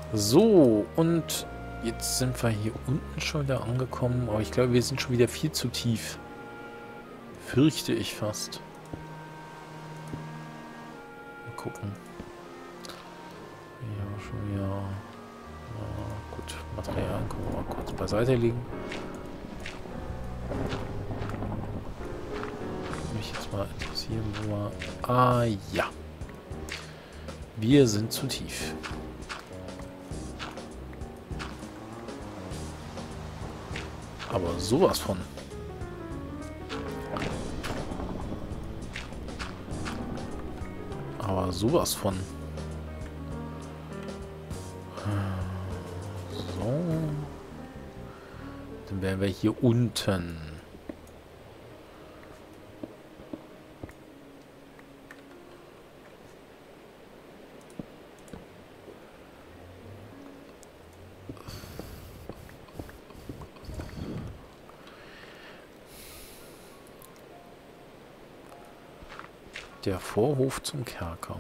So, und jetzt sind wir hier unten schon wieder angekommen. Aber ich glaube, wir sind schon wieder viel zu tief. Fürchte ich fast. Mal gucken. Ja, schon wieder... Ja, gut, Material können wir mal kurz beiseite legen. Mich jetzt mal interessieren, wo wir... Ah, ja. Wir sind zu tief. Aber sowas von. Aber sowas von. So. Dann wären wir hier unten. Der Vorhof zum Kerker.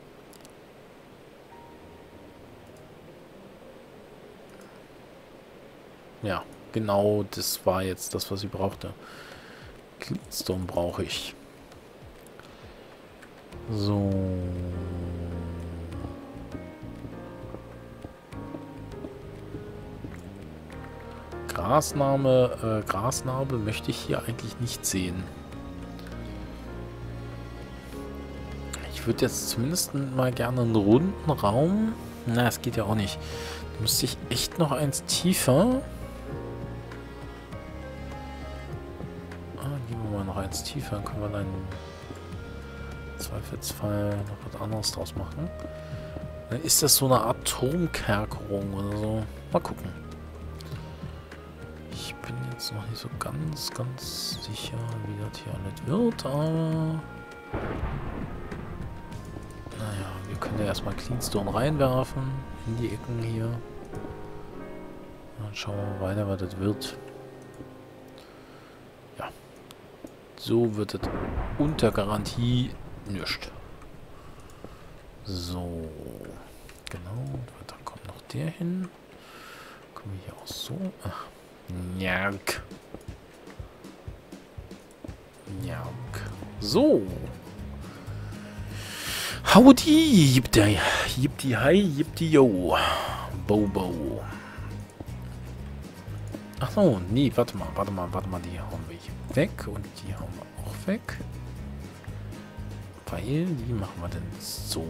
Ja, genau das war jetzt das, was ich brauchte. Cleanstone brauche ich. So. Grasnarbe möchte ich hier eigentlich nicht sehen. Ich würde jetzt zumindest mal gerne einen runden Raum. Na, es geht ja auch nicht. Da müsste ich echt noch eins tiefer. Gehen wir mal noch eins tiefer. Dann können wir dann im Zweifelsfall noch was anderes draus machen. Dann ist das so eine Art Turmkerkerung oder so. Mal gucken. Ich bin jetzt noch nicht so ganz sicher, wie das hier alles wird, aber... Naja, wir können ja erstmal Cleanstone reinwerfen in die Ecken hier. Dann schauen wir weiter, was das wird. Ja. So wird es unter Garantie nichts. So. Genau. Dann kommt noch der hin. Kommen wir hier auch so. Ach. Njark. Njark. So. Howdy, yippdi hi, yippdi yo. Bobo. Ach so, nee, warte mal, die hauen wir hier weg und die hauen wir auch weg. Weil, die machen wir denn so.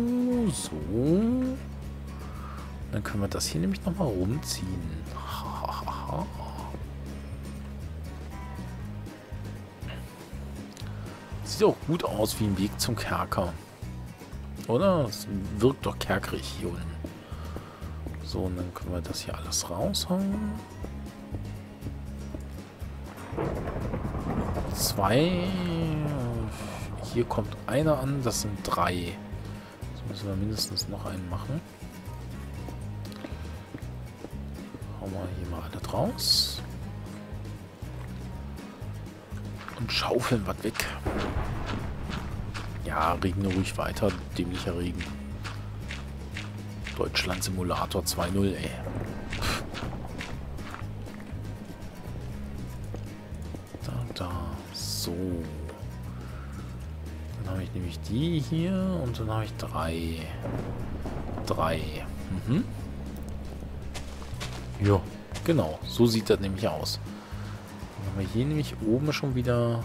Dann können wir das hier nämlich nochmal rumziehen. Sieht auch gut aus wie ein Weg zum Kerker. Oder? Es wirkt doch kerkerig hier unten. So, und dann können wir das hier alles raushauen. 2. Hier kommt einer an, das sind 3. Jetzt müssen wir mindestens noch einen machen. Hauen wir hier mal alle raus. Und schaufeln was weg. Ja, regne ruhig weiter, dämlicher Regen. Deutschland Simulator 2.0, ey. Da, so. Dann habe ich nämlich die hier und dann habe ich 3. Mhm. Ja, genau. So sieht das nämlich aus. Dann haben wir hier nämlich oben schon wieder...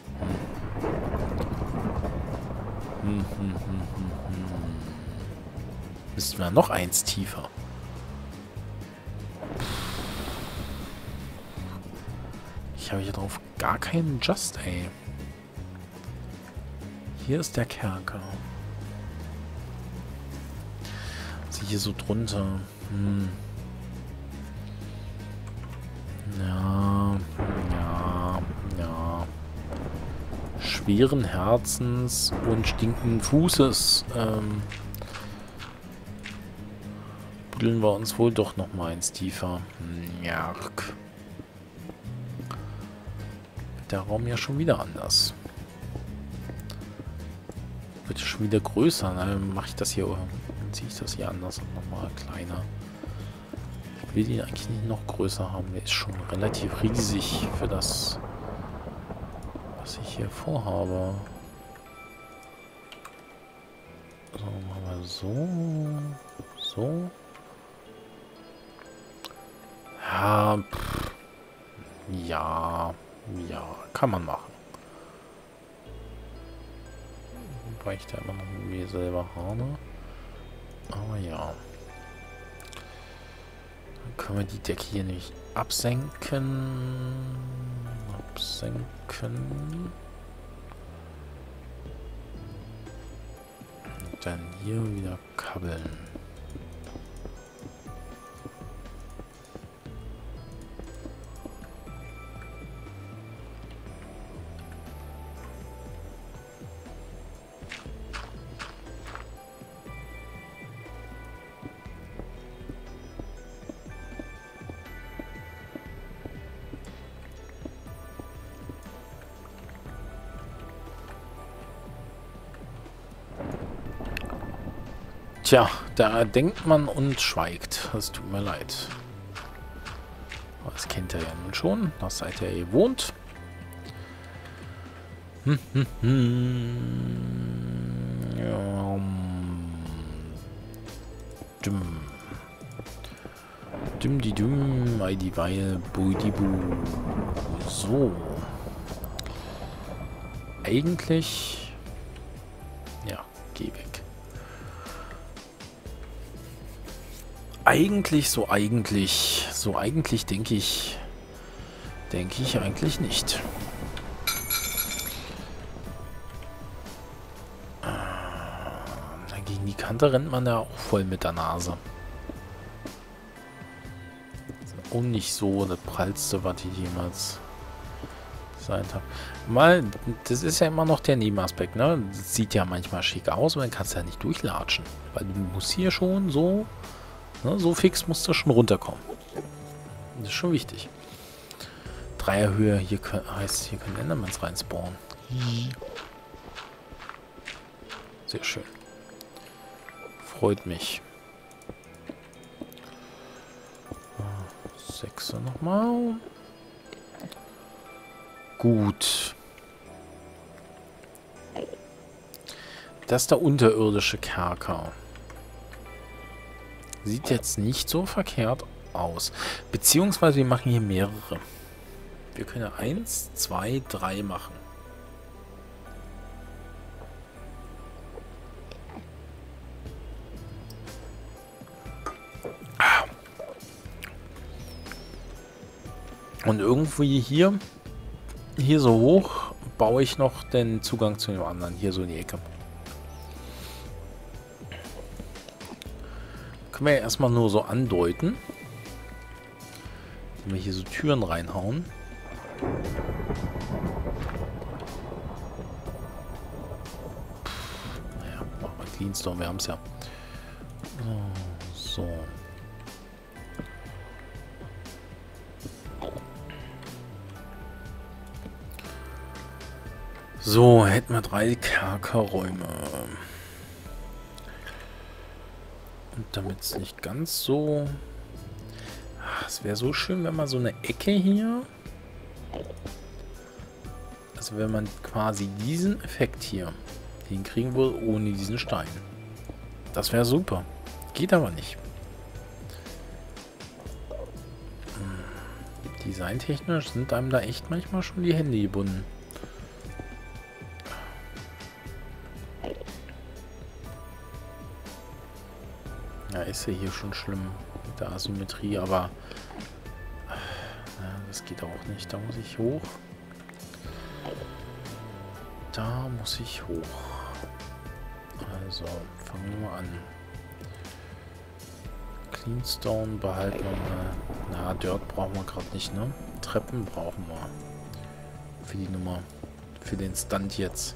Müssten wir noch eins tiefer. Ich habe hier drauf gar keinen Just, ey. Hier ist der Kerker. Also hier so drunter. Ja. Schweren Herzens und stinkenden Fußes buddeln wir uns wohl doch noch mal eins tiefer. Njark. Der Raum ja schon wieder anders. Wird schon wieder größer. Dann mache ich das hier Dann ziehe ich das hier anders und nochmal kleiner. Ich will ihn eigentlich nicht noch größer haben. Der ist schon relativ riesig für das, was ich hier vorhabe. So, machen wir so. So. Ja, ja, ja, kann man machen. Wobei ich da immer noch mit mir selber habe. Aber ja. Dann können wir die Decke hier nämlich absenken. Absenken. Und dann hier wieder kabbeln. Tja, da denkt man und schweigt. Das tut mir leid. Das kennt ihr ja nun schon. Das seid ihr gewohnt. Ja, die dumm, ei die Weil, bui die bu. So. Eigentlich. Ja, geh weg. Eigentlich, so eigentlich denke ich eigentlich nicht. Gegen die Kante rennt man ja auch voll mit der Nase. Und nicht so das Prallste, was ich jemals sein habe. Mal, das ist ja immer noch der Nebenaspekt, ne? Das sieht ja manchmal schick aus, aber dann kannst du ja nicht durchlatschen. Weil du musst hier schon so... Ne, so fix musst du schon runterkommen. Das ist schon wichtig. Dreierhöhe, hier heißt, hier können Endermans reinspawnen. Sehr schön. Freut mich. 6 nochmal. Gut. Das ist der unterirdische Kerker. Sieht jetzt nicht so verkehrt aus. Beziehungsweise wir machen hier mehrere. Wir können ja 1, 2, 3 machen. Und irgendwie hier so hoch baue ich noch den Zugang zu dem anderen. Hier so in die Ecke. Können wir ja erstmal nur so andeuten. Wenn wir hier so Türen reinhauen. Naja, machen wir Cleanstone, wir haben es ja. So. So, hätten wir 3 Kerkerräume. Und damit es nicht ganz so... Es wäre so schön, wenn man so eine Ecke hier... Also wenn man quasi diesen Effekt hier hinkriegen würde, ohne diesen Stein. Das wäre super. Geht aber nicht. Designtechnisch sind einem da echt manchmal schon die Hände gebunden. Ja, ist ja hier schon schlimm mit der Asymmetrie, aber das geht auch nicht. Da muss ich hoch. Da muss ich hoch. Also, fangen wir mal an. Cleanstone behalten wir mal. Na, Dirt brauchen wir gerade nicht, ne? Treppen brauchen wir. Für die Nummer. Für den Stunt jetzt.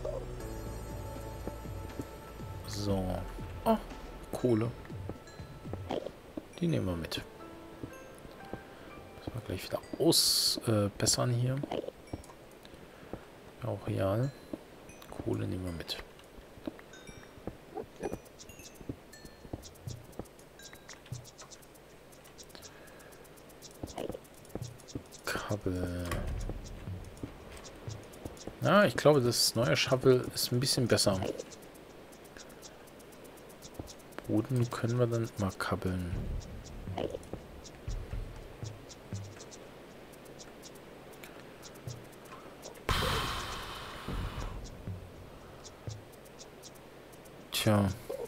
So. Oh, Kohle. Die nehmen wir mit. Müssen wir gleich wieder ausbessern hier. Auch real. Kohle nehmen wir mit. Shovel. Ja, ich glaube, das neue Shovel ist ein bisschen besser. Boden können wir dann mal kabbeln. Tja.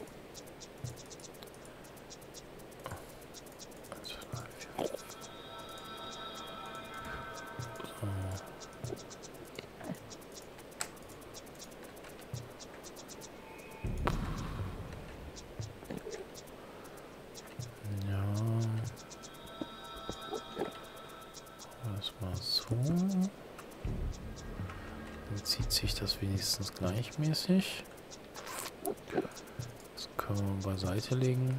Dann zieht sich das wenigstens gleichmäßig. Das können wir beiseite legen.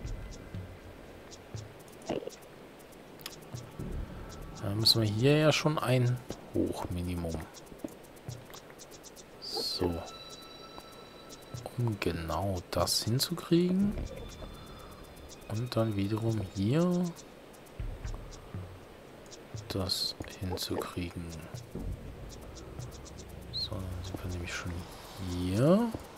Da müssen wir hier ja schon ein hoch Minimum. So. Um genau das hinzukriegen. Und dann wiederum hier das hinzukriegen. So, dann sind wir nämlich schon hier.